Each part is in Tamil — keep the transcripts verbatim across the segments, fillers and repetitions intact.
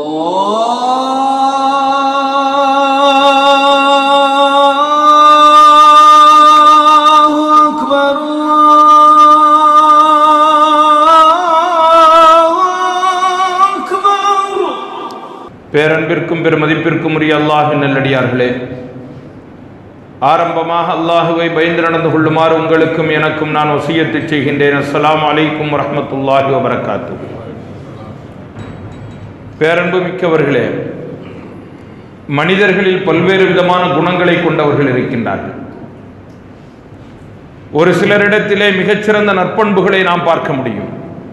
பேரன்பிற்கும் பெருமதிப்பிற்கும் உரிய அல்லாஹ்வின் நல்லடியார்களே, ஆரம்பமாக அல்லாஹுவை பயந்து நடந்து கொள்ளுமாறு உங்களுக்கும் எனக்கும் நான் வசியத்து செய்கின்றேன். அஸ்ஸலாமு அலைக்கும் வரஹ்மத்துல்லாஹி வபரகாத்துஹு. பேரன்பு மிக்கவர்களே, மனிதர்களில் பல்வேறு விதமான குணங்களை கொண்டவர்கள் இருக்கின்றார்கள். ஒரு சிலரிடத்திலே மிகச்சிறந்த நற்பண்புகளை நாம் பார்க்க முடியும்.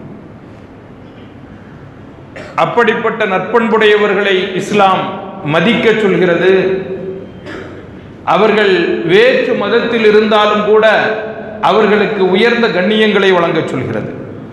அப்படிப்பட்ட நற்பண்புடையவர்களை இஸ்லாம் மதிக்க சொல்கிறது. அவர்கள் வேற்று மதத்தில் இருந்தாலும் கூட அவர்களுக்கு உயர்ந்த கண்ணியங்களை வழங்க சொல்கிறது.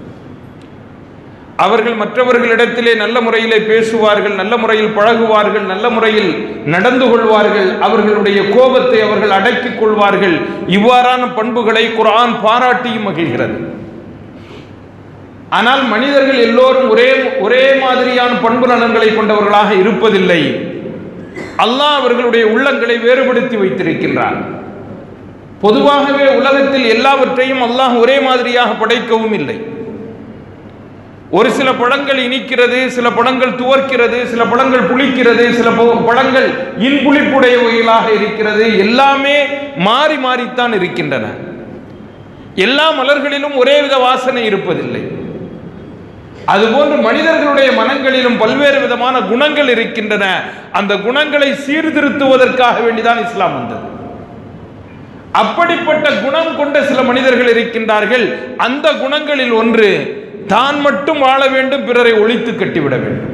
அவர்கள் மற்றவர்களிடத்திலே நல்ல முறையிலே பேசுவார்கள், நல்ல முறையில் பழகுவார்கள், நல்ல முறையில் நடந்து கொள்வார்கள், அவர்களுடைய கோபத்தை அவர்கள் அடக்கிக் கொள்வார்கள். இவ்வாறான பண்புகளை குர்ஆன் பாராட்டியும் மகிழ்கிறது. ஆனால் மனிதர்கள் எல்லோரும் ஒரே ஒரே மாதிரியான பண்பு நலன்களை கொண்டவர்களாக இருப்பதில்லை. அல்லாஹ் அவர்களுடைய உள்ளங்களை வேறுபடுத்தி வைத்திருக்கின்றார். பொதுவாகவே உலகத்தில் எல்லாவற்றையும் அல்லாஹ் ஒரே மாதிரியாக படைக்கவும் இல்லை. ஒரு சில பழங்கள் இனிக்கிறது, சில பழங்கள் துவர்க்கிறது, சில பழங்கள் புளிக்கிறது, சில பழங்கள் இன்புளிப்புடையவைகளாக இருக்கிறது. எல்லாமே மாறி மாறித்தான் இருக்கின்றன. எல்லா மலர்களிலும் ஒரே வித வாசனை இருப்பதில்லை. அதுபோன்று மனிதர்களுடைய மனங்களிலும் பல்வேறு விதமான குணங்கள் இருக்கின்றன. அந்த குணங்களை சீர்திருத்துவதற்காக வேண்டிதான் இஸ்லாம் வந்தது. அப்படிப்பட்ட குணம் கொண்ட சில மனிதர்கள் இருக்கின்றார்கள். அந்த குணங்களில் ஒன்று, தான் மட்டும் வாழ வேண்டும், பிறரை ஒழித்து கட்டிவிட வேண்டும்.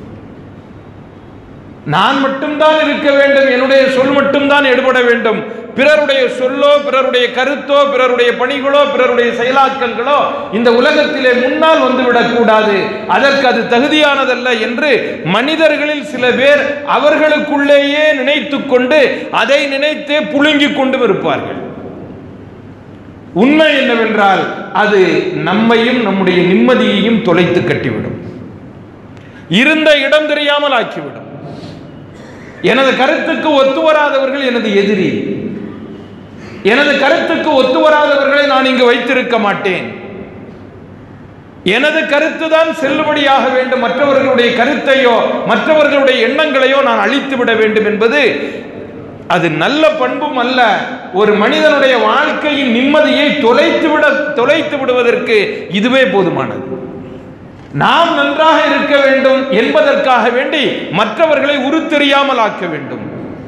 நான் மட்டும்தான் இருக்க வேண்டும், என்னுடைய சொல் மட்டும்தான் எடுபட வேண்டும். பிறருடைய சொல்லோ, பிறருடைய கருத்தோ, பிறருடைய பணிகளோ, பிறருடைய செயலாக்கங்களோ இந்த உலகத்திலே முன்னால் வந்துவிடக் கூடாது, அதற்கு அது தகுதியானதல்ல என்று மனிதர்களில் சில பேர் அவர்களுக்குள்ளேயே நினைத்து கொண்டு அதை நினைத்தே புழுங்கிக் கொண்டு இருப்பார்கள். உண்மை என்னவென்றால் அது நம்மையும் நம்முடைய நிம்மதியையும் தொலைத்து கட்டிவிடும், இருந்த இடம் தெரியாமல் ஆக்கிவிடும். எனது கருத்துக்கு ஒத்து வராதவர்கள் எனது எதிரி, எனது கருத்துக்கு ஒத்து வராதவர்களை நான் இங்கு வைத்திருக்க மாட்டேன், எனது கருத்து தான் செல்லுபடியாக வேண்டும், மற்றவர்களுடைய கருத்தையோ மற்றவர்களுடைய எண்ணங்களையோ நான் அழித்து விட வேண்டும் என்பது அது நல்ல பண்பும் அல்ல. ஒரு மனிதனுடைய வாழ்க்கையின் நிம்மதியை தொலைத்து விட தொலைத்து விடுவதற்கு இதுவே போதுமானது. நாம் நன்றாக இருக்க வேண்டும் என்பதற்காக வேண்டி மற்றவர்களை உருத்தெரியாமல் ஆக்க வேண்டும்.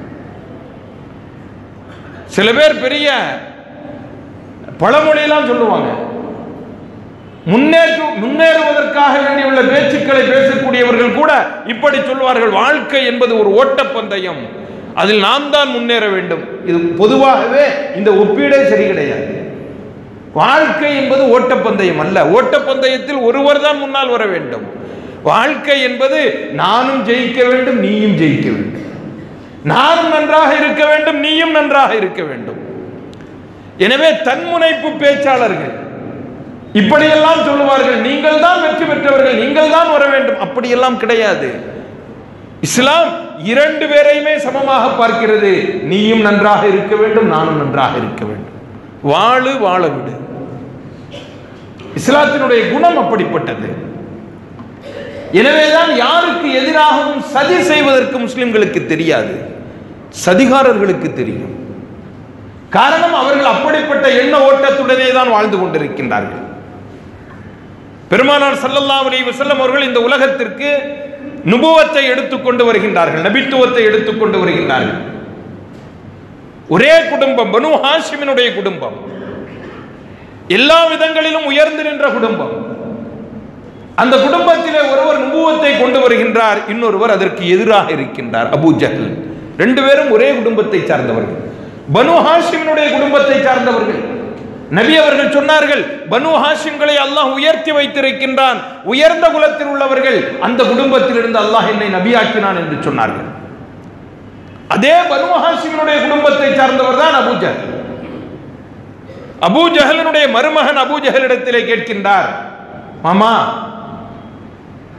சில பேர் பெரிய பழமொழியெல்லாம் சொல்லுவாங்க. முன்னேற்று முன்னேறுவதற்காக வேண்டியுள்ள பேச்சுக்களை பேசக்கூடியவர்கள் கூட இப்படி சொல்வார்கள், வாழ்க்கை என்பது ஒரு ஓட்டப்பந்தயம், அதில் நாம் தான் முன்னேற வேண்டும். இது பொதுவாகவே இந்த ஒப்பீடே சரி கிடையாது. வாழ்க்கை என்பது ஓட்டப்பந்தயம் அல்ல. ஓட்டப்பந்தயத்தில் ஒருவர் தான் முன்னால் வர வேண்டும். வாழ்க்கை என்பது நானும் ஜெயிக்க வேண்டும், நீயும் ஜெயிக்க வேண்டும், நானும் நன்றாக இருக்க வேண்டும், நீயும் நன்றாக இருக்க வேண்டும். எனவே தன்முனைப்பு பேச்சாளர்கள் இப்படியெல்லாம் சொல்லுவார்கள், நீங்கள் தான் வெற்றி பெற்றவர்கள், நீங்கள் தான் வர வேண்டும். அப்படியெல்லாம் கிடையாது. இஸ்லாம் இரண்டு பேரையுமே சமமாக பார்க்கிறது. நீயும் நன்றாக இருக்க வேண்டும், நானும் நன்றாக இருக்க வேண்டும். வாழு வாழ விடு. இஸ்லாத்தினுடைய குணம் அப்படிப்பட்டது. எனவேதான் யாருக்கு எதிராகவும் சதி செய்வதற்கு முஸ்லிம்களுக்கு தெரியாது, சதிகாரர்களுக்கு தெரியும். காரணம், அவர்கள் அப்படிப்பட்ட எண்ண ஓட்டத்துடனே தான் வாழ்ந்து கொண்டிருக்கின்றார்கள். பெருமானார் ஸல்லல்லாஹு அலைஹி வஸல்லம் அவர்கள் இந்த உலகத்திற்கு நுபுவத்தை எடுத்துக்கொண்டு வருகின்றார்கள், நபித்துவத்தை எடுத்துக்கொண்டு வருகின்றார்கள். ஒரே குடும்பம், பனு ஹாஷிமினுடைய குடும்பம், எல்லா விதங்களிலும் உயர்ந்து நின்ற குடும்பம். அந்த குடும்பத்திலே ஒருவர் நுபுவத்தை கொண்டு வருகின்றார், இன்னொருவர் அதற்கு எதிராக இருக்கின்றார், அபூ ஜஹல். ரெண்டு பேரும் ஒரே குடும்பத்தை சார்ந்தவர்கள், பனு ஹாஷிமினுடைய குடும்பத்தை சார்ந்தவர்கள். நபி அவர்கள் சொன்னார்கள், பனு ஹாஷிம்களை அல்லாஹ் உயர்த்தி வைத்திருக்கின்றான், உயர்ந்த குலத்தில் உள்ளவர்கள், அந்த குடும்பத்தில் இருந்து அல்லாஹ் என்னை நபியாக்கினான் என்று சொன்னார்கள். அதே பனு ஹாஷிமினுடைய குடும்பத்தை சார்ந்தவர் தான் அபூ ஜஹல். அபூ ஜஹலினுடைய மருமகன் அபூ ஜஹலிடத்திலே கேட்கின்றார், மாமா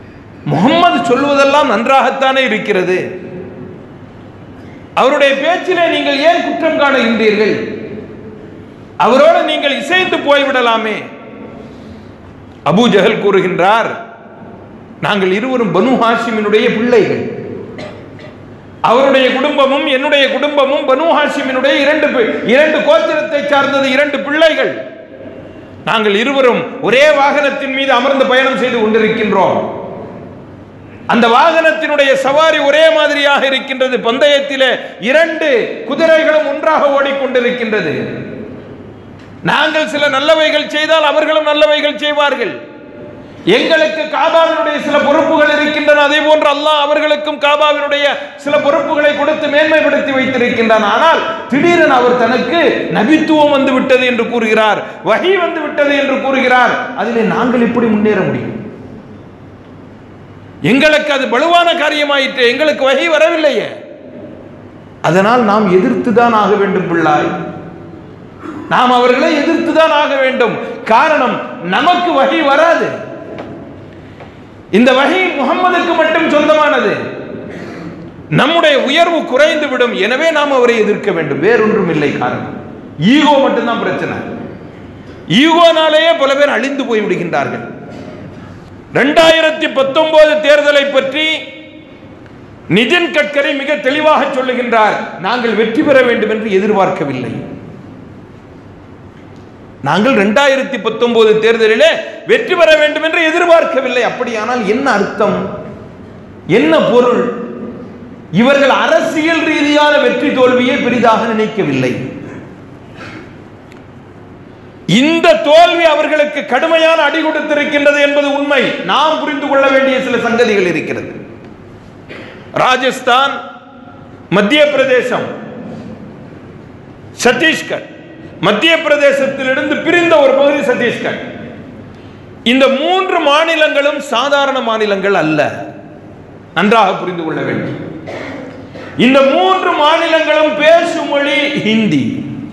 முகம்மது சொல்வதெல்லாம் நன்றாகத்தானே இருக்கிறது, அவருடைய பேச்சிலே நீங்கள் ஏன் குற்றம் காணுகின்றீர்கள்? அவரோடு நீங்கள் இசைந்து போய்விடலாமே. அபூ ஜஹல் கூறுகின்றார், நாங்கள் இருவரும் பனு ஹாஷிமினுடைய பிள்ளைகள். அவருடைய குடும்பமும் என்னுடைய குடும்பமும் பனு ஹாஷிமினுடைய இரண்டு இரண்டு கோத்திரத்தை சார்ந்தது, இரண்டு பிள்ளைகள். நாங்கள் இருவரும் ஒரே வாகனத்தின் மீது அமர்ந்து பயணம் செய்து கொண்டிருக்கின்றோம். அந்த வாகனத்தினுடைய சவாரி ஒரே மாதிரியாக இருக்கின்றது. பந்தயத்திலே இரண்டு குதிரைகளும் ஒன்றாக ஓடிக்கொண்டிருக்கின்றது. நாங்கள் சில நல்லவைகள் செய்தால் அவர்களும் நல்லவைகள் செய்வார்கள். எங்களுக்கு காபாவினுடைய சில பொறுப்புகள் இருக்கின்றன, அதே போன்று அல்லாஹ் அவர்களுக்கும் காபாவினுடைய சில பொறுப்புகளை கொடுத்து மேன்மைப்படுத்தி வைத்திருக்கின்றான். ஆனால் திடீரென அவர் தனக்கு நபித்துவம் வந்து விட்டது என்று கூறுகிறார், வஹி வந்து விட்டது என்று கூறுகிறார். அதிலே நாங்கள் எப்படி முன்னேற முடியும்? எங்களுக்கு அது பலுவான காரியமாயிற்று, எங்களுக்கு வஹி வரவில்லையே. அதனால் நாம் எதிர்த்துதான் ஆக வேண்டும் பிள்ளாய், நாம் அவர்களை எதிர்த்துதான் ஆக வேண்டும். காரணம், நமக்கு வஹி வராது. இந்த வஹி முஹம்மதுக்கு மட்டும் சொந்தமானது. நம்முடைய உயர்வு குறைந்து விடும். எனவே நாம் அவரை எதிர்க்க வேண்டும், வேறொன்றும் இல்லை. காரணம் ஈகோ மட்டும்தான் பிரச்சனை. ஈகோனாலேயே பல பேர் அழிந்து போய் விடுகின்றார்கள். இரண்டாயிரத்தி பத்தொன்பது தேர்தலை பற்றி நிதின் கட்கரி மிக தெளிவாக சொல்லுகின்றார், நாங்கள் வெற்றி பெற வேண்டும் என்று எதிர்பார்க்கவில்லை. நாங்கள் இரண்டாயிரத்தி பத்தொன்பது தேர்தலிலே வெற்றி பெற வேண்டும் என்று எதிர்பார்க்கவில்லை. அப்படியானால் என்ன அர்த்தம், என்ன பொருள்? இவர்கள் அரசியல் ரீதியான வெற்றி தோல்வியை பெரிதாக நினைக்கவில்லை. இந்த தோல்வி அவர்களுக்கு கடுமையான அடி கொடுத்திருக்கின்றது என்பது உண்மை. நாம் புரிந்து கொள்ள வேண்டிய சில சங்கதிகள் இருக்கிறது. ராஜஸ்தான், மத்திய பிரதேசம், சத்தீஸ்கர், மத்திய பிரதேசத்திலிருந்து பிரிந்த ஒரு பகுதி சத்தீஸ்கர். இந்த மூன்று மாநிலங்களும் சாதாரண மாநிலங்கள் அல்ல, நன்றாக புரிந்து கொள்ள வேண்டும். இந்த மூன்று மாநிலங்களும் பேசும் மொழி ஹிந்தி.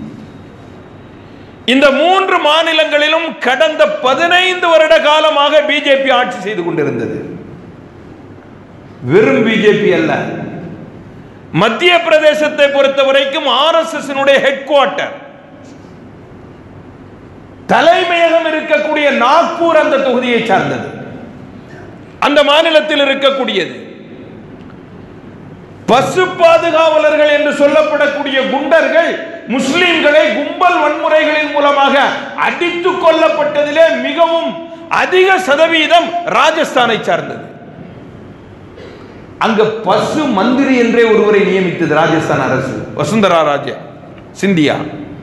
இந்த மூன்று மாநிலங்களிலும் கடந்த பதினைந்து வருட காலமாக பிஜேபி ஆட்சி செய்து கொண்டிருந்தது. வெறும் பிஜேபி அல்ல, மத்திய பிரதேசத்தை பொறுத்த வரைக்கும் ஆர்எஸ்எஸ் ஹெட் குவார்ட்டர், தலைமையகம் இருக்கக்கூடிய நாக்பூர் அந்த தொகுதியை சார்ந்தது, அந்த மாநிலத்தில் இருக்கக்கூடியது. பசு பாதுகாவலர்கள் என்று சொல்லப்படக்கூடிய குண்டர்கள் முஸ்லிம்களை கும்பல் வன்முறைகளின் மூலமாக அடித்துக் கொல்லப்பட்டதிலே மிகவும் அதிக சதவீதம் ராஜஸ்தானை சார்ந்தது. அங்க பசு மந்திரி என்றே ஒருவரை நியமித்தது ராஜஸ்தான் அரசு, வசுந்தரா ராஜே சிந்தியா.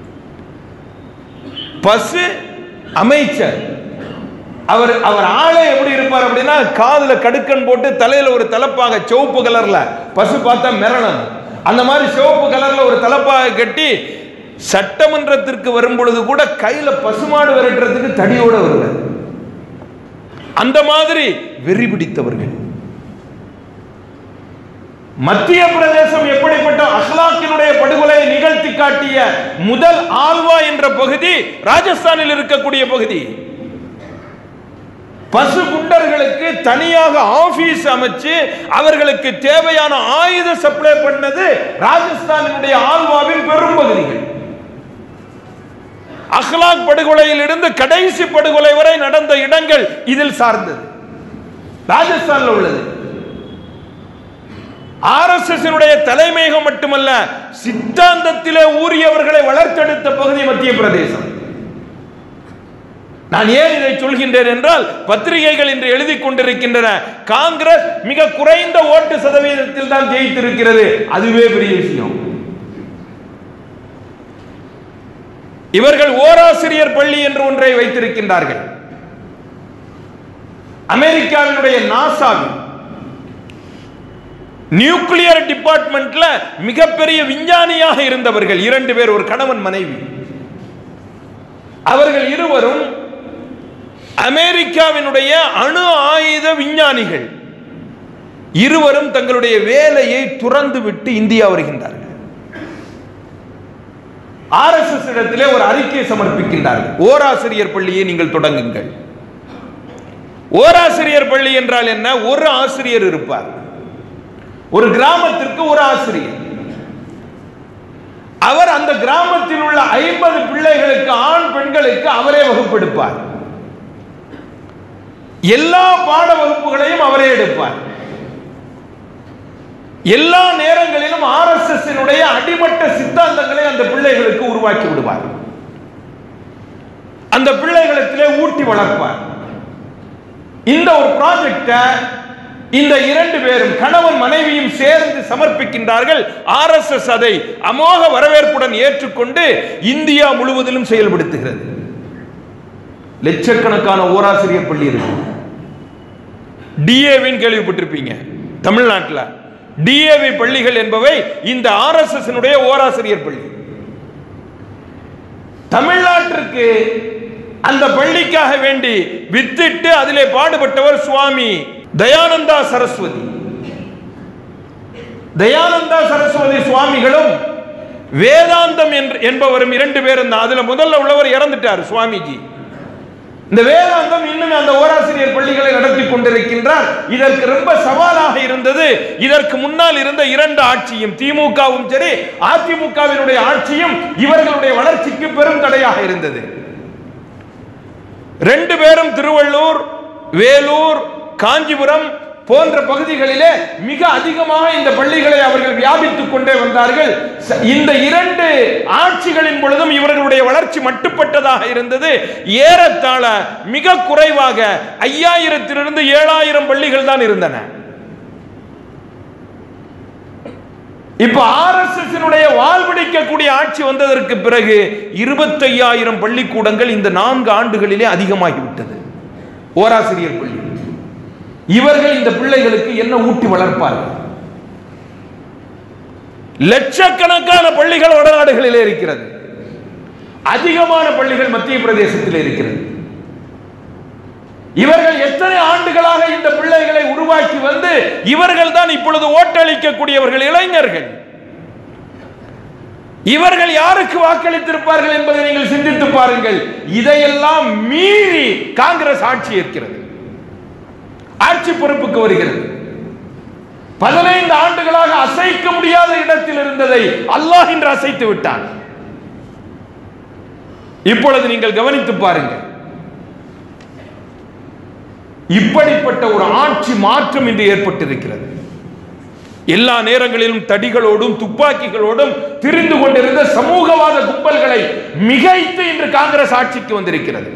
பசு அமைச்சர், அவர் அவர் ஆளே எப்படி இருப்பார் அப்படின்னா, காதுல கடுக்கன் போட்டு தலையில ஒரு தலப்பாக சிவப்பு கலர்ல, பசு பார்த்தா மிரளம், அந்த மாதிரி சிவப்பு கலர்ல ஒரு தலப்பாக கட்டி சட்டமன்றத்திற்கு வரும் பொழுது கூட கையில பசுமாடு விரட்டுறதுக்கு தடியோட வருவார். அந்த மாதிரி வெறி பிடித்தவர்கள். மத்திய பிரதேசம் எப்படிப்பட்ட அஹ்லாக்கினுடைய படுகொலையை நிகழ்த்தி காட்டிய முதல் ஆல்வா என்ற பகுதி ராஜஸ்தானில் இருக்கக்கூடிய பகுதி. பசு குண்டர்களுக்கு தனியாக ஆபீஸ் அமைச்சு அவர்களுக்கு தேவையான ஆயுத சப்ளை பண்ணது ராஜஸ்தானினுடைய ஆல்வாவின் பெரும் பகுதிகள். அஹ்லாக் படுகொலையில் இருந்து கடைசி படுகொலை வரை நடந்த இடங்கள் இதில் சார்ந்தது, ராஜஸ்தானில் உள்ளது. ஆர்எஸ்எஸ் தலைமையகம் மட்டுமல்ல, சித்தாந்தத்திலே ஊறியவர்களை வளர்த்தெடுத்த பகுதி மத்திய பிரதேசம். நான் ஏன் இதை சொல்கின்றேன் என்றால், பத்திரிகைகள் இன்று எழுதி கொண்டிருக்கின்றன காங்கிரஸ் மிக குறைந்த ஓட்டு சதவீதத்தில் தான் ஜெயித்திருக்கிறது. அதுவே பெரிய விஷயம். இவர்கள் ஓராசிரியர் பள்ளி என்று ஒன்றை வைத்திருக்கின்றார்கள். அமெரிக்காவினுடைய நாசாவில் நியூக்ளியர் டிபார்ட்மெண்ட்ல மிகப்பெரிய விஞ்ஞானியாக இருந்தவர்கள் இரண்டு பேர், ஒரு கணவன் மனைவி. அவர்கள் இருவரும் அமெரிக்காவினுடைய அணு ஆயுத விஞ்ஞானிகள். இருவரும் தங்களுடைய வேலையை துறந்து விட்டு இந்தியா வருகின்றார்கள். ஆர்எஸ்எஸ் இடத்திலே ஒரு அறிக்கை சமர்ப்பிக்கின்றார்கள், ஓராசிரியர் பள்ளியை நீங்கள் தொடங்குங்கள். ஓராசிரியர் பள்ளி என்றால் என்ன? ஒரு ஆசிரியர் இருப்பார். ஒரு கிராமத்திற்கு ஒரு ஆசிரியர். அவர் அந்த கிராமத்தில் உள்ள ஐம்பது பிள்ளைகளுக்கு, ஆண் பெண்களுக்கு அவரே வகுப்பெடுப்பார். எல்லா பாட வகுப்புகளையும் அவரே எடுப்பார். எல்லா நேரங்களிலும் ஆர் எஸ் எஸ் அடிமட்ட சித்தாந்தங்களை அந்த பிள்ளைகளுக்கு உருவாக்கி விடுவார். அந்த பிள்ளைகளிடத்திலே ஊட்டி வளர்ப்பார். இந்த ஒரு ப்ராஜெக்டை இந்த இரண்டு பேரும், கணவன் மனைவியும் சேர்ந்து சமர்ப்பிக்கின்றார்கள். ஆர் எஸ் எஸ் அதை அமோக வரவேற்புடன் ஏற்றுக்கொண்டு இந்தியா முழுவதிலும் செயல்படுத்துகிறது. லட்சக்கணக்கான ஓராசிரியர் பள்ளி இருக்கு. டிஏவின்னு கேள்விப்பட்டிருப்பீங்க. தமிழ்நாட்டில் டிஏவி பள்ளிகள் என்பவை இந்த ஆர் எஸ் எஸ் ஓராசிரியர் பள்ளி. தமிழ்நாட்டிற்கு அந்த பள்ளிக்காக வேண்டி வித்திட்டு அதிலே பாடுபட்டவர் சுவாமி தயானந்தா சரஸ்வதி. தயானந்தா சரஸ்வதி சுவாமிகளும் வேதாந்தம் என்பவரும் இரண்டு பேரும் தான். அதுல முதல்ல உள்ளவர் இறந்துட்டார் சுவாமிஜி. இந்த வேதாந்தம் இன்னும் அந்த ஓராசிரியர் பள்ளிகளை நடத்தி கொண்டிருக்கின்றார். இதற்கு ரொம்ப சவாலாக இருந்தது இதற்கு முன்னால் இருந்த இரண்டு ஆட்சியும், திமுகவும் சரி அதிமுகவினுடைய ஆட்சியும் இவர்களுடைய வளர்ச்சிக்கு பெரும் தடையாக இருந்தது. ரெண்டு பேரும் திருவள்ளூர், வேலூர், காஞ்சிபுரம் போன்ற பகுதிகளிலே மிக அதிகமாக இந்த பள்ளிகளை அவர்கள் வியாபித்துக் கொண்டே வந்தார்கள். இந்த இரண்டு ஆட்சிகளின் பொழுதும் இவர்களுடைய வளர்ச்சி மட்டுப்பட்டதாக இருந்தது. ஏறத்தாழ மிக குறைவாக ஐயாயிரத்திலிருந்து ஏழாயிரம் பள்ளிகள் தான் இருந்தன. இப்ப ஆர் எஸ் எஸ் வாழ்பிடிக்கக்கூடிய ஆட்சி வந்ததற்கு பிறகு இருபத்தையாயிரம் பள்ளிக்கூடங்கள் இந்த நான்கு ஆண்டுகளிலே அதிகமாகிவிட்டது. ஓராசிரியர் பள்ளி. இவர்கள் இந்த பிள்ளைகளுக்கு என்ன ஊட்டி வளர்ப்பார்கள்? லட்சக்கணக்கான பள்ளிகள் வடநாடுகளிலே இருக்கிறது. அதிகமான பள்ளிகள் மத்திய பிரதேசத்தில் இருக்கிறது. இவர்கள் எத்தனை ஆண்டுகளாக இந்த பிள்ளைகளை உருவாக்கி வந்து இவர்கள் தான் இப்பொழுது ஓட்டளிக்கக்கூடியவர்கள், இளைஞர்கள். இவர்கள் யாருக்கு வாக்களித்திருப்பார்கள் என்பதை நீங்கள் சிந்தித்து பாருங்கள். இதையெல்லாம் மீறி காங்கிரஸ் ஆட்சி இருக்கிறது, ஆட்சி பொறுப்புக்கு வருகிறது. பதினைந்து ஆண்டுகளாக அசைக்க முடியாத இடத்தில் இருந்ததை அல்லாஹ் இன்று அசைத்து விட்டான். இப்பொழுது நீங்கள் கவனித்து பாருங்கள். இப்படிப்பட்ட ஒரு ஆட்சி மாற்றம் இன்று ஏற்பட்டிருக்கிறது. எல்லா நேரங்களிலும் தடிகளோடும் துப்பாக்கிகளோடும் திரிந்து கொண்டிருந்த சமூகவாத கும்பல்களை மிகைத்து இன்று காங்கிரஸ் ஆட்சிக்கு வந்திருக்கிறது.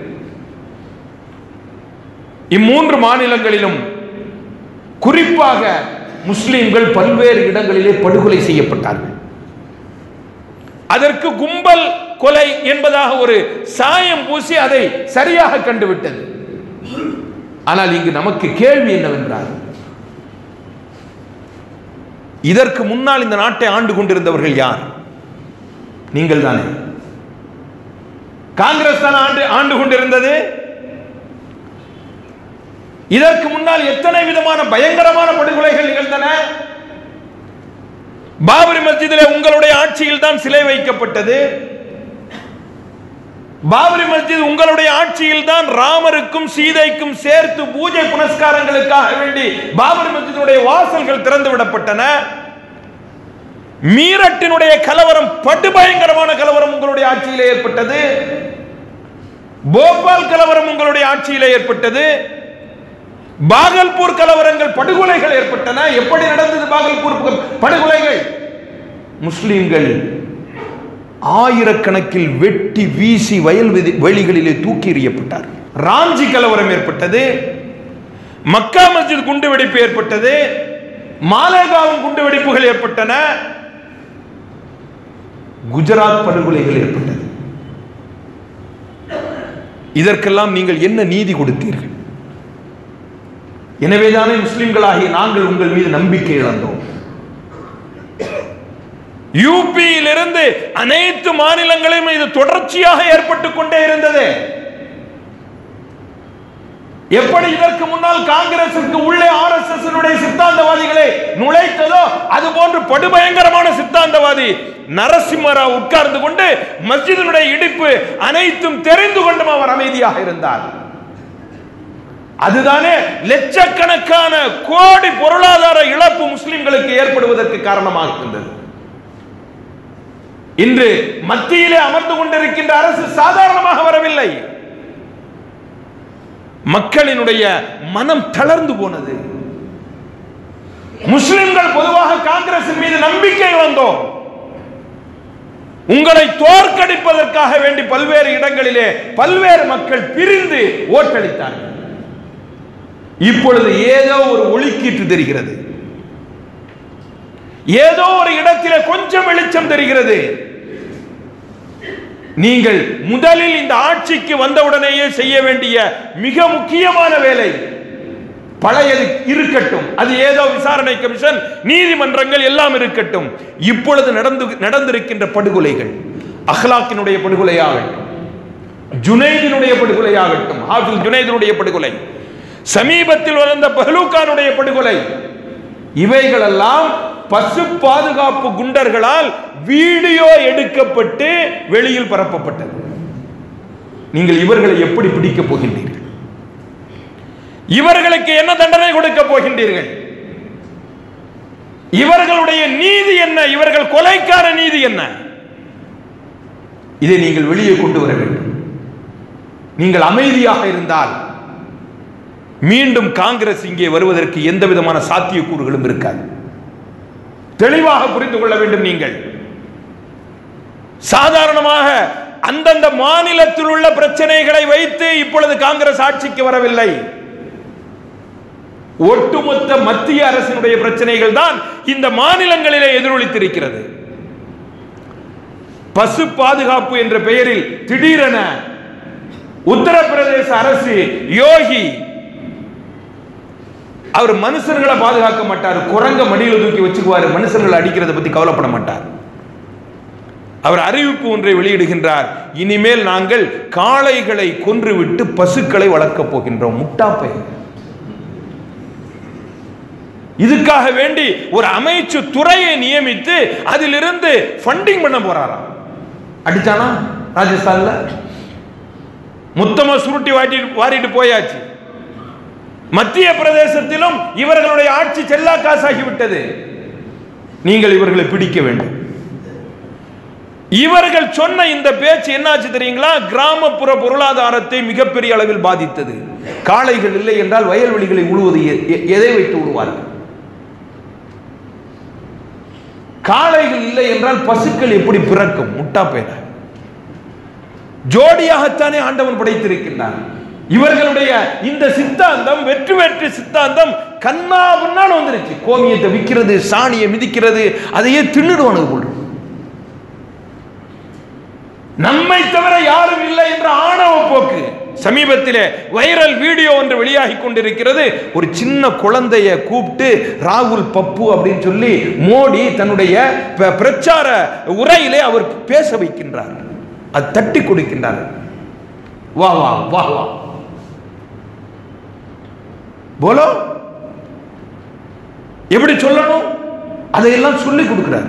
இம்மூன்று மாநிலங்களிலும் குறிப்பாக முஸ்லிம்கள் பல்வேறு இடங்களிலே படுகொலை செய்யப்பட்டார்கள். அதற்கு கும்பல் கொலை என்பதாக ஒரு சாயம் பூசி அதை சரியாக கண்டுவிட்டது. ஆனால் இங்கு நமக்கு கேள்வி என்னவென்றால், இதற்கு முன்னால் இந்த நாட்டை ஆண்டு கொண்டிருந்தவர்கள் யார்? நீங்கள் தானே. காங்கிரஸ் தான் ஆண்டு ஆண்டு கொண்டிருந்தது. இதற்கு முன்னால் எத்தனை விதமான பயங்கரமான படுகொலைகள் நிகழ்ந்தன. பாபரி மஸ்ஜிதிலே உங்களுடைய ஆட்சியில் தான் சிலை வைக்கப்பட்டது. பாபரி மஸ்ஜித் உங்களுடைய ஆட்சியில் தான் ராமருக்கும் சீதைக்கும் சேர்த்து பூஜை புனஸ்காரங்களுக்காக வேண்டி பாபரி மஸ்ஜிதுடைய வாசல்கள் திறந்து விடப்பட்டன. மீரட்டினுடைய கலவரம், படுபயங்கரமான கலவரம் உங்களுடைய ஆட்சியிலே ஏற்பட்டது. போபால் கலவரம் உங்களுடைய ஆட்சியிலே ஏற்பட்டது. பாகல்பூர் கலவரங்கள், படுகொலைகள் ஏற்பட்டன. எப்படி நடந்தது பாகல்பூர் படுகொலைகள்? முஸ்லிம்கள் ஆயிரக்கணக்கில் வெட்டி வீசி வயல் வெளிகளிலே தூக்கி எறியப்பட்டார். ராஞ்சி கலவரம் ஏற்பட்டது. மக்கா மஸ்ஜித் குண்டுவெடிப்பு ஏற்பட்டது. மாலேகாவும் குண்டுவெடிப்புகள் ஏற்பட்டன. குஜராத் படுகொலைகள் ஏற்பட்டது. இதற்கெல்லாம் நீங்கள் என்ன நீதி கொடுத்தீர்கள்? எனவேதானே முஸ்லிம்களாகிய நாங்கள் உங்கள் மீது நம்பிக்கை இழந்தோம். யூபியில் இருந்து அனைத்து மாநிலங்களையும் இது தொடர்ச்சியாக ஏற்பட்டுக் கொண்டே இருந்தது. எப்படி இதற்கு முன்னால் காங்கிரசுக்கு உள்ளே ஆர் எஸ் எஸ் சித்தாந்தவாதிகளை நுழைத்ததோ அது போன்று படுபயங்கரமான சித்தாந்தவாதி நரசிம்மராவ் உட்கார்ந்து கொண்டு மஸ்ஜிதினுடைய இடிப்பு அனைத்தும் தெரிந்து கொண்டும் அவர் அமைதியாக இருந்தார். அதுதானே லட்சக்கணக்கான கோடி பொருளாதார இழப்பு முஸ்லிம்களுக்கு ஏற்படுவதற்கு காரணமாக இருந்தது. இன்று மத்தியிலே அமர்ந்து கொண்டிருக்கின்ற அரசு சாதாரணமாக வரவில்லை. மக்களினுடைய மனம் தளர்ந்து போனது. முஸ்லிம்கள் பொதுவாக காங்கிரஸ் மீது நம்பிக்கை வந்தோம். உங்களை தோற்கடிப்பதற்காக வேண்டி பல்வேறு இடங்களிலே பல்வேறு மக்கள் பிரிந்து ஓட்டளித்தார்கள். இப்பொழுது ஏதோ ஒரு ஒளிக்கீற்று தெரிகிறது, ஏதோ ஒரு இடத்திலே கொஞ்சம் வெளிச்சம் தெரிகிறது. நீங்கள் முதலில் இந்த ஆட்சிக்கு வந்தவுடனேயே செய்ய வேண்டிய மிக முக்கியமான வேலை, பழையது இருக்கட்டும், அது ஏதோ விசாரணை கமிஷன், நீதிமன்றங்கள் எல்லாம் இருக்கட்டும். இப்பொழுது நடந்து நடந்திருக்கின்ற படுகொலைகள், அஹ்லாக்கினுடைய படுகொலையாகட்டும், ஜுனைதினுடைய படுகொலையாகட்டும், ஹாஃபிஸ் ஜுனைதினுடைய படுகொலை, சமீபத்தில் வந்த பஹ்லூகானுடைய படுகொலை, இவைகளெல்லாம் பசு பாதுகாப்பு குண்டர்களால் வீடியோ எடுக்கப்பட்டு வெளியில் பரப்பப்பட்டது. நீங்கள் இவர்களை எப்படி பிடிக்கப் போகின்றீர்கள்? இவர்களுக்கு என்ன தண்டனை கொடுக்க போகின்றீர்கள்? இவர்களுடைய நீதி என்ன? இவர்கள் கொலைக்கார நீதி என்ன? இதை நீங்கள் வெளியே கொண்டு வர வேண்டும். நீங்கள் அமைதியாக இருந்தால் மீண்டும் காங்கிரஸ் இங்கே வருவதற்கு எந்த விதமான சாத்தியக்கூறுகளும் இருக்காது. தெளிவாக புரிந்து கொள்ள வேண்டும். நீங்கள் சாதாரணமாக அந்தந்த மாநிலத்தில் உள்ள பிரச்சனைகளை வைத்து இப்பொழுது காங்கிரஸ் ஆட்சிக்கு வரவில்லை. ஒட்டுமொத்த மத்திய அரசினுடைய பிரச்சனைகள் தான் இந்த மாநிலங்களிலே எதிரொலித்திருக்கிறது. பசு பாதுகாப்பு என்ற பெயரில் திடீரென உத்தரப்பிரதேச அரசு யோகி அவர் மனுஷர்களை பாதுகாக்க மாட்டார், குரங்க மடியில தூக்கி வச்சுக்குவார், மனுஷர்களை அடிக்கிறத பத்தி கவலைப்பட மாட்டார். அவர் அறிவிப்பு ஒன்றை வெளியிடுகின்றார், இனிமேல் நாங்கள் காளைகளை கொன்றுவிட்டு பசுக்களை வளர்க்கப் போகின்றோம். முட்டாப்பை. இதுக்காக வேண்டி ஒரு அமைச்சு துறையை நியமித்து அதிலிருந்து ஃபண்டிங் பண்ண போறாராம். அடிச்சானா ராஜஸ்தான்ல மொத்தமா சுருட்டி வாட்டி வாரிட்டு போயாச்சு. மத்திய பிரதேசத்திலும் இவர்களுடைய ஆட்சி செல்லா காசாகிவிட்டது. நீங்கள் இவர்களை பிடிக்க வேண்டும். இவர்கள் சொன்ன இந்த பேச்சு என்னாச்சு தெரியுங்களா? கிராமப்புற பொருளாதாரத்தை மிகப்பெரிய அளவில் பாதித்தது. காளைகள் இல்லை என்றால் வயல்வெளிகளை உழுவது எதை வைத்து உழுவார்கள்? காளைகள் இல்லை என்றால் பசுக்கள் எப்படி பிறக்கும்? முட்டா பேர ஜோடியாகத்தானே ஆண்டவன் படைத்திருக்கின்றான். இவர்களுடைய இந்த சித்தாந்தம் வெற்றி வெற்றி சித்தாந்தம் கண்ணா முன்னால் வந்துருச்சு. கோமியத்தை விற்கிறது, சாணியை மிதிக்கிறது, அதையே தின்னுடுவானு போல். நம்மை தவிர யாரும் இல்லை என்ற ஆணவ போக்கு. சமீபத்திலே வைரல் வீடியோ ஒன்று வெளியாகி கொண்டிருக்கிறது. ஒரு சின்ன குழந்தைய கூப்பிட்டு ராகுல் பப்பு அப்படின்னு சொல்லி மோடி தன்னுடைய பிரச்சார உரையிலே அவர் பேச வைக்கின்றார். அது தட்டி கொடுக்கின்றார். வா வா வா வா போலோ, எப்படி சொல்லணும் அதையெல்லாம் சொல்லி கொடுக்கிறார்.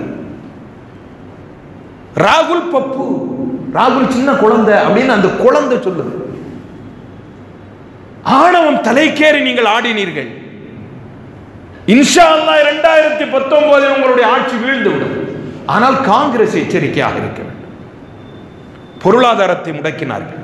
ராகுல் பப்பு, ராகுல் சின்ன குழந்தை அப்படின்னு அந்த குழந்தை சொல்லுது. ஆணவம் தலைக்கேறி நீங்கள் ஆடினீர்கள். இன்ஷா அல்லாஹ் இரண்டாயிரத்தி பத்தொன்பதில் உங்களுடைய ஆட்சி வீழ்ந்துவிடும். ஆனால் காங்கிரஸ் எச்சரிக்கையாக இருக்க வேண்டும். பொருளாதாரத்தை முடக்கினார்கள்.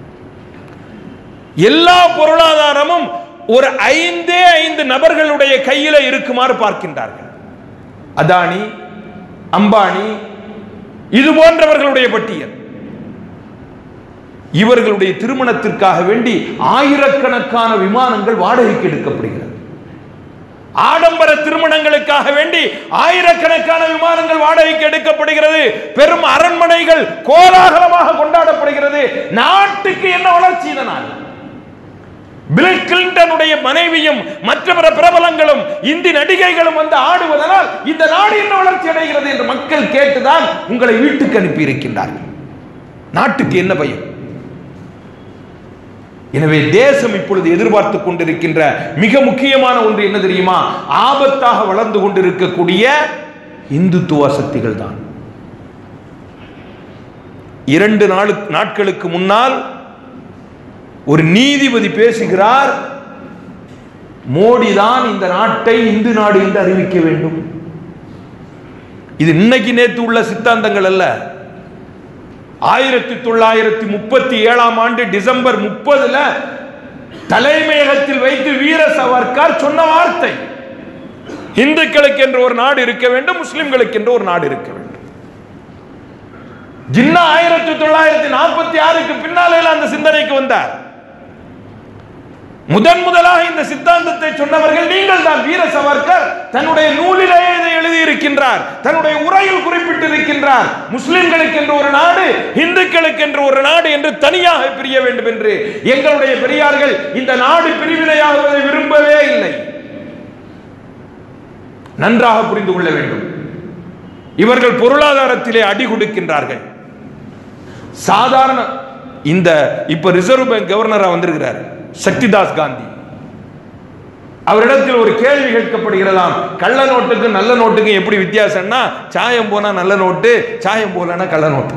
எல்லா பொருளாதாரமும் ஒரு ஐந்தே ஐந்து நபர்களுடைய கையில இருக்குமாறு பார்க்கின்றார்கள். அதானி, அம்பானி, இது போன்றவர்களுடைய பட்டியல். இவர்களுடைய திருமணத்திற்காக வேண்டி ஆயிரக்கணக்கான விமானங்கள் வாடகைக்கு எடுக்கப்படுகிறது. ஆடம்பர திருமணங்களுக்காக வேண்டி ஆயிரக்கணக்கான விமானங்கள் வாடகைக்கு எடுக்கப்படுகிறது. பெரும் அரண்மனைகள் கோலாகலமாக கொண்டாடப்படுகிறது. நாட்டுக்கு என்ன வளர்ச்சி இதனால்? பில் கிளின்டனுடைய மனைவியும் மற்ற பிற பிரபலங்களும் இந்தி நடிகைகளும் வந்து ஆடுவதனால் இந்த நாடு என்ன வளர்ச்சி அடைகிறது என்று மக்கள் கேட்டுதான் உங்களை வீட்டுக்கு அனுப்பி இருக்கின்றார்கள். நாட்டுக்கு என்ன பயம்? எனவே தேசம் இப்பொழுது எதிர்பார்த்துக் கொண்டிருக்கின்ற மிக முக்கியமான ஒன்று என்ன தெரியுமா? ஆபத்தாக வளர்ந்து கொண்டிருக்கக்கூடிய இந்துத்துவ சக்திகள் தான். இரண்டு நாள் நாட்களுக்கு முன்னால் ஒரு நீதிபதி பேசுகிறார். மோடி தான் இந்த நாட்டை இந்து நாடு என்று அறிவிக்க வேண்டும். இது இன்னைக்கு நேற்று உள்ள சித்தாந்தங்கள் அல்ல. ஆயிரத்தி தொள்ளாயிரத்தி முப்பத்தி ஏழாம் ஆண்டு டிசம்பர் முப்பதுல தலைமையகத்தில் வைத்து வீர சவர்கர் சொன்ன வார்த்தை, இந்துக்களுக்கு என்று ஒரு நாடு இருக்க வேண்டும், முஸ்லிம்களுக்கு என்று ஒரு நாடு இருக்க வேண்டும். ஜின்னா ஆயிரத்தி தொள்ளாயிரத்தி நாற்பத்தி ஆறுக்கு பின்னாலே அந்த சிந்தனைக்கு வந்தார். முதன் முதலாக இந்த சித்தாந்தத்தை சொன்னவர்கள் நீங்கள் தான். வீர சவர்கர் தன்னுடைய நூலிலே இதை எழுதியிருக்கின்றார், தன்னுடைய உரையில் குறிப்பிட்டிருக்கின்றார். முஸ்லிம்களுக்கு என்று ஒரு நாடு, இந்துக்களுக்கு என்று ஒரு நாடு என்று தனியாக பிரிய வேண்டும் என்று. எங்களுடைய பெரியார்கள் இந்த நாடு பிரிவினையாகுவதை விரும்பவே இல்லை. நன்றாக புரிந்து கொள்ள வேண்டும். இவர்கள் பொருளாதாரத்திலே அடி கொடுக்கின்றார்கள். சாதாரண இந்த இப்ப ரிசர்வ் பேங்க் கவர்னரா வந்திருக்கிறார் சக்திதாஸ் காந்தி. அவரிடத்தில் ஒரு கேள்வி கேட்கப்படுகிறதாம், கள்ள நோட்டுக்கு நல்ல நோட்டுக்கு எப்படி வித்தியாசம்னா, சாயம் போனா நல்ல நோட்டு, சாயம் போலனா கள்ள நோட்டு.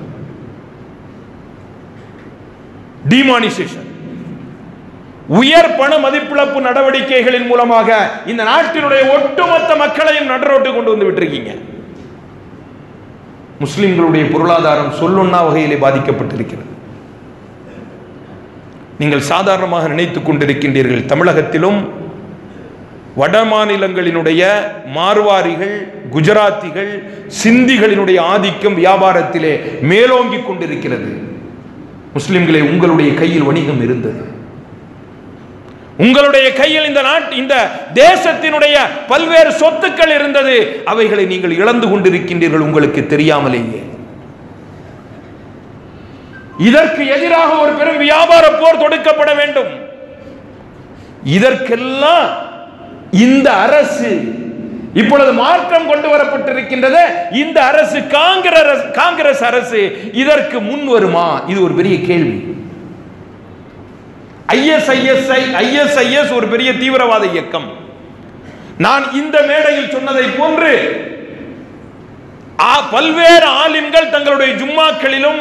டிமானிசேஷன், உயர் பண மதிப்பிழப்பு நடவடிக்கைகளின் மூலமாக இந்த நாட்டினுடைய ஒட்டுமொத்த மக்களையும் நடுரோட்டு கொண்டு வந்து விட்டிருக்கீங்க. முஸ்லிம்களுடைய பொருளாதாரம் சொல்லுன்னா வகையிலே பாதிக்கப்பட்டிருக்கிறது. நீங்கள் சாதாரணமாக நினைத்துக் கொண்டிருக்கின்றீர்கள். தமிழகத்திலும் வட மாநிலங்களினுடைய மார்வாரிகள், குஜராத்திகள், சிந்திகளினுடைய ஆதிக்கம் வியாபாரத்திலே மேலோங்கி கொண்டிருக்கிறது. முஸ்லிம்களே, உங்களுடைய கையில் வணிகம் இருந்தது. உங்களுடைய கையில் இந்த நாட்டு இந்த தேசத்தினுடைய பல்வேறு சொத்துக்கள் இருந்தது. அவைகளை நீங்கள் இழந்து கொண்டிருக்கின்றீர்கள் உங்களுக்கு தெரியாமலேயே. இதற்கு எதிராக ஒரு பெரும் வியாபார போர் தொடுக்கப்பட வேண்டும். இதற்கெல்லாம் இந்த அரசு இப்பொழுது மாற்றம் கொண்டு வரப்பட்டிருக்கின்றது. இந்த அரசு காங்கிரஸ் காங்கிரஸ் அரசு இதற்கு முன் வருமா? இது ஒரு பெரிய கேள்வி. ஐஎஸ்ஐஎஸ்ஐ ஐஎஸ்ஐஎஸ் ஒரு பெரிய தீவிரவாத இயக்கம். நான் இந்த மேடையில் சொன்னதை போன்று பல்வேறு ஆலிம்கள் தங்களுடைய ஜும்மாக்களிலும்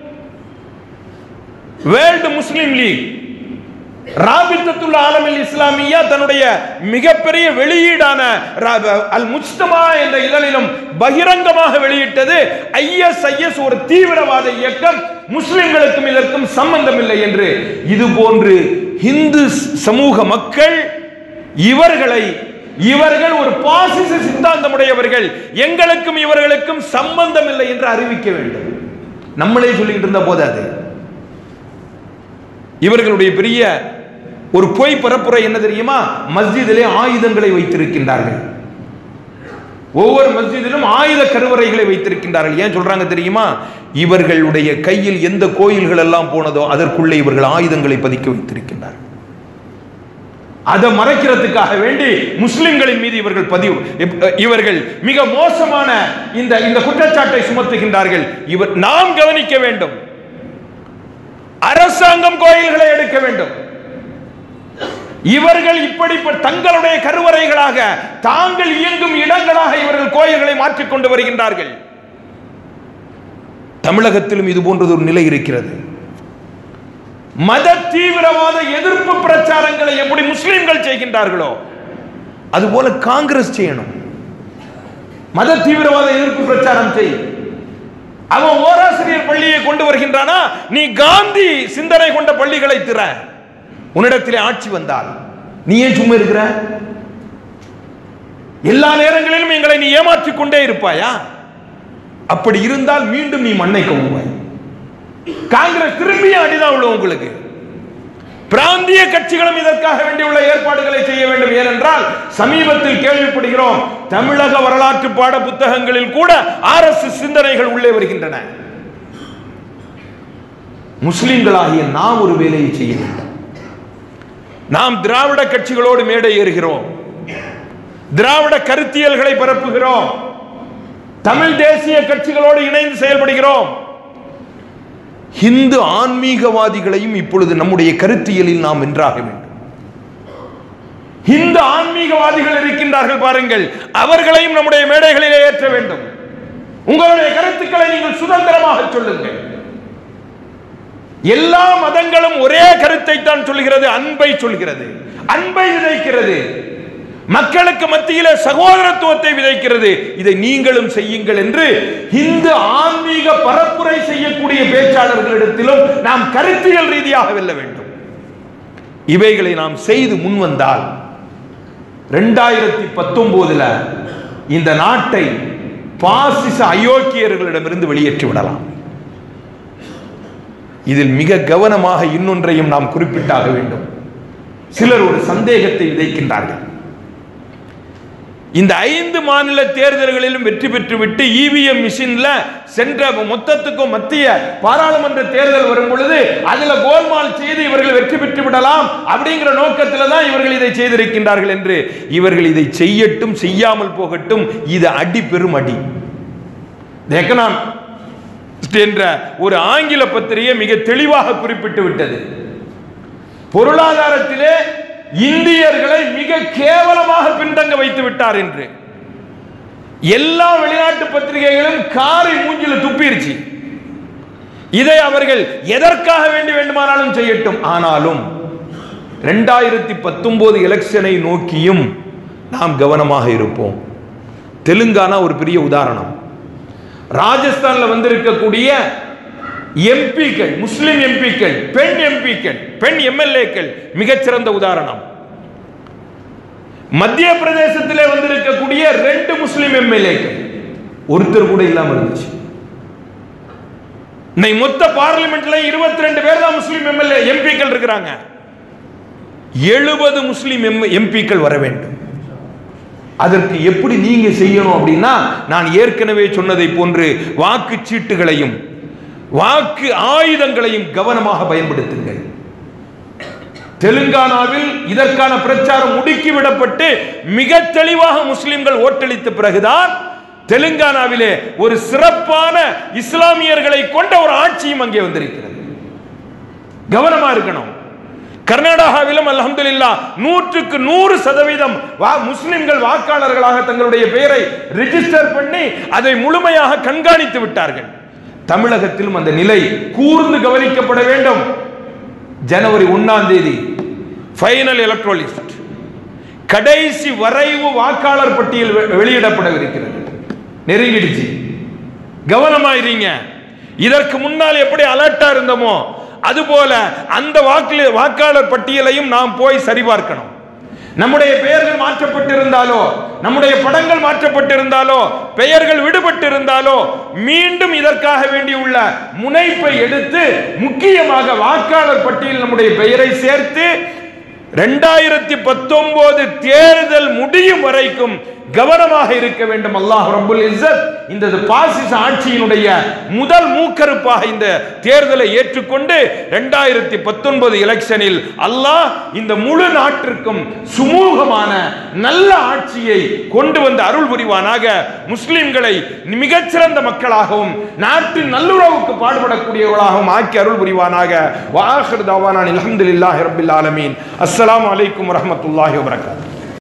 வேர்ல்டு முஸ்லிம் லீக், ராபித்தத்துல் ஆலமில் இஸ்லாமியா தன்னுடைய மிகப்பெரிய வெளியீடான அல் முஜ்தமா என்ற இதழிலும் பகிரங்கமாக வெளியிட்டது, ஐஎஸ்ஐஎஸ் ஒரு தீவிரவாத இயக்கம், முஸ்லிம்களுக்கும் இதற்கும் சம்பந்தம் இல்லை என்று. இது போன்று இந்து சமூக மக்கள் இவர்களை இவர்கள் ஒரு பாசிச சித்தாந்தமுடையவர்கள், எங்களுக்கும் இவர்களுக்கும் சம்பந்தம் இல்லை என்று அறிவிக்க வேண்டும். நம்மளே சொல்லிட்டு இருந்த போது அது இவர்களுடைய பெரிய ஒரு பொய் பரப்புரை என்ன தெரியுமா? மஸ்ஜிதிலே ஆயுதங்களை வைத்திருக்கின்றார்கள். ஒவ்வொரு மஸ்ஜிதிலும் ஆயுத கருவறைகளை வைத்திருக்கின்றார்கள். ஏன் சொல்றாங்க தெரியுமா? இவர்களுடைய கையில் எந்த கோயில்கள் எல்லாம் போனதோ அதற்குள்ளே இவர்கள் ஆயுதங்களை பதுக்கி வைத்திருக்கின்றார்கள். அதை மறைக்கிறதுக்காக வேண்டி முஸ்லிம்களின் மீது இவர்கள் பதிவு இவர்கள் மிக மோசமான இந்த இந்த குற்றச்சாட்டை சுமத்துகின்றார்கள். இவர் நாம் கவனிக்க வேண்டும். அரசாங்கம் கோயில்களை எடுக்க வேண்டும். இவர்கள் இப்படி தங்களுடைய கருவறைகளாக தாங்கள் இயங்கும் இடங்களாக இவர்கள் கோயில்களை மாற்றிக்கொண்டு வருகின்றார்கள். தமிழகத்திலும் இது போன்றது ஒரு நிலை இருக்கிறது. மத தீவிரவாத எதிர்ப்பு பிரச்சாரங்களை எப்படி முஸ்லிம்கள் செய்கின்றார்களோ அதுபோல காங்கிரஸ் செய்யணும். மத தீவிரவாத எதிர்ப்பு பிரச்சாரம் செய். அவன் ஓராசிரியர் பள்ளியை கொண்டு வருகின்றானா, நீ காந்தி சிந்தனை கொண்ட பள்ளிகளை திற. உன்னிடத்திலே ஆட்சி வந்தால் நீ ஏன் சும்மா இருக்கிற? எல்லா நேரங்களிலும் எங்களை நீ ஏமாற்றிக் கொண்டே இருப்பாயா? அப்படி இருந்தால் மீண்டும் நீ மண்ணை கவுவாய். காங்கிரஸ் திரும்பிய அடிதான் உள்ள உங்களுக்கு. பிராந்திய கட்சிகளும் இதற்காக வேண்டியுள்ள ஏற்பாடுகளை செய்ய வேண்டும். ஏனென்றால் சமீபத்தில் கேள்விப்படுகிறோம், தமிழக வரலாற்று பாட புத்தகங்களில் கூட ஆர் எஸ் எஸ் சிந்தனைகள் உள்ளே வருகின்றன. முஸ்லிம்களாகிய நாம் ஒரு வேலையை செய்ய வேண்டும். நாம் திராவிட கட்சிகளோடு மேடை ஏறுகிறோம், திராவிட கருத்தியல்களை பரப்புகிறோம், தமிழ் தேசிய கட்சிகளோடு இணைந்து செயல்படுகிறோம். இந்து ஆன்மீகவாதிகளையும் இப்பொழுது நம்முடைய கருத்தியலில் நாம் வென்றாக வேண்டும். இந்து ஆன்மீகவாதிகள் இருக்கின்றார்கள் பாருங்கள், அவர்களையும் நம்முடைய மேடைகளிலே ஏற்ற வேண்டும். உங்களுடைய கருத்துக்களை நீங்கள் சுதந்திரமாக சொல்லுங்கள். எல்லா மதங்களும் ஒரே கருத்தை தான் சொல்கிறது, அன்பை சொல்கிறது. அன்பை விதைக்கிறது, மக்களுக்கு மத்தியிலே சகோதரத்துவத்தை விதைக்கிறது. இதை நீங்களும் செய்யுங்கள் என்று இந்து ஆன்மீக பரப்புரை செய்யக்கூடிய பேச்சாளர்களிடத்திலும் நாம் கருத்தியல் ரீதியாக வெல்ல வேண்டும். இவைகளை நாம் செய்து முன்வந்தால் இரண்டாயிரத்தி பத்தொன்பதுல இந்த நாட்டை பாசிச அயோக்கியர்களிடமிருந்து வெளியேற்றி விடலாம். இதில் மிக கவனமாக இன்னொன்றையும் நாம் குறிப்பிட்டாக வேண்டும். சிலர் ஒரு சந்தேகத்தை விதைக்கின்றார்கள். இந்த ஐந்து மாநில தேர்தல்களிலும் வெற்றி பெற்று விட்டு இவிஎம் மிஷின்ல சென்ற மொத்தத்துக்கும் மத்திய பாராளுமன்ற தேர்தல் வரும் பொழுது அதுல கோல்மால் செய்து இவர்கள் வெற்றி பெற்று விடலாம் அப்படிங்கிற நோக்கத்தில் தான் இவர்கள் இதை செய்திருக்கின்றார்கள் என்று. இவர்கள் இதை செய்யட்டும், செய்யாமல் போகட்டும், இது அடி பெரும் அடி. எக்கனாமிஸ்ட் என்ற ஒரு ஆங்கில பத்திரிகை மிக தெளிவாக குறிப்பிட்டு விட்டது. பொருளாதாரத்திலே இந்தியர்களை மிக கேவலமாக பின்தங்க வைத்து விட்டார் என்று. எல்லா வெளிநாட்டு பத்திரிகைகளும் காரை மூஞ்சில துப்பிருச்சு. இதை அவர்கள் எதற்காக வேண்டி வேண்டுமானாலும் செய்யட்டும். ஆனாலும் இரண்டாயிரத்தி பத்தொன்பது எலெக்ஷனை நோக்கியும் நாம் கவனமாக இருப்போம். தெலுங்கானா ஒரு பெரிய உதாரணம். ராஜஸ்தான்ல வந்திருக்கக்கூடிய எம்பிக்கள், முஸ்லிம் எம்பிக்கள், பெண் எம்பிக்கள், பெண் எம்எல்ஏக்கள் மிகச்சிறந்த உதாரணம். மத்திய பிரதேசத்திலே வந்திருக்கக்கூடிய ரெண்டு முஸ்லிம் எம்எல்ஏக்கள் ஒருத்தர் கூட இல்லாம இருந்துச்சு. மொத்த பார்லிமெண்ட்ல இருபத்தி ரெண்டு பேர் தான் முஸ்லிம் எம்எல்ஏ எம்பிக்கள் இருக்கிறாங்க. எழுபது முஸ்லிம் எம்பிக்கள் வர வேண்டும். அதற்கு எப்படி நீங்க செய்யணும் அப்படின்னா, நான் ஏற்கனவே சொன்னதை போன்று வாக்கு சீட்டுகளையும் வாக்கு ஆயுதங்களையும் கவனமாக பயன்படுத்துங்கள். தெலுங்கானாவில் இதற்கான பிரச்சாரம் முடுக்கிவிடப்பட்டு மிக தெளிவாக முஸ்லிம்கள் ஓட்டளித்த பிறகுதான் தெலுங்கானாவிலே ஒரு சிறப்பான இஸ்லாமியர்களை கொண்ட ஒரு ஆட்சியும் அங்கே வந்திருக்கிறது. கவனமா இருக்கணும். கர்நாடகாவிலும் அல்ஹம்துலில்லாஹ் நூற்றுக்கு நூறு சதவீதம் முஸ்லிம்கள் வாக்காளர்களாக தங்களுடைய பெயரை ரிஜிஸ்டர் பண்ணி அதை முழுமையாக கண்காணித்து விட்டார்கள். தமிழகத்திலும் அந்த நிலை கூர்ந்து கவனிக்கப்பட வேண்டும். ஜனவரி ஒன்னாம் தேதி ஃபைனல் எலக்ட்ரல் லிஸ்ட், கடைசி வரைவு வாக்காளர் பட்டியல் வெளியிடப்படவிருக்கிறது. நெருங்கிடுச்சு. கவனமாயிருங்க. இதற்கு முன்னால் எப்படி அலர்ட்டா இருந்தோமோ அதுபோல அந்த வாக்கு வாக்காளர் பட்டியலையும் நாம் போய் சரிபார்க்கணும். நம்முடைய பெயர்கள் மாற்றப்பட்டிருந்தாலோ, நம்முடைய படங்கள் மாற்றப்பட்டிருந்தாலோ, பெயர்கள் விடுபட்டு இருந்தாலோ மீண்டும் இதற்காக வேண்டியுள்ள முனைப்பை எடுத்து முக்கியமாக வாக்காளர் பட்டியல் நம்முடைய பெயரை சேர்த்து இரண்டாயிரத்தி பத்தொன்பது தேர்தல் முடியும் வரைக்கும் கவனமாக இருக்க வேண்டும். அல்லாஹ் ரப்புல் இஸ்ஸத் இந்த பாசிச ஆட்சியினுடைய முதல் மூக்கறுப்பாக இந்த தேர்தலை ஏற்றுக்கொண்டு இரண்டாயிரத்தி பத்தொன்பது எலெக்ஷனில் அல்லாஹ் இந்த முழு நாட்டிற்கும் சுமூகமான நல்ல ஆட்சியை கொண்டு வந்து அருள் புரிவானாக. முஸ்லிம்களை மிகச்சிறந்த மக்களாகவும் நாட்டின் நல்லுறவுக்கு பாடுபடக்கூடியவர்களாகவும் ஆக்கி அருள் புரிவானாக. வ ஆகிரு தஅவானா அல்ஹம்துலில்லாஹி ரப்பில் ஆலமீன். அஸ்ஸலாமு அலைக்கும் வரஹ்மத்துல்லாஹி வபரகாத்துஹு.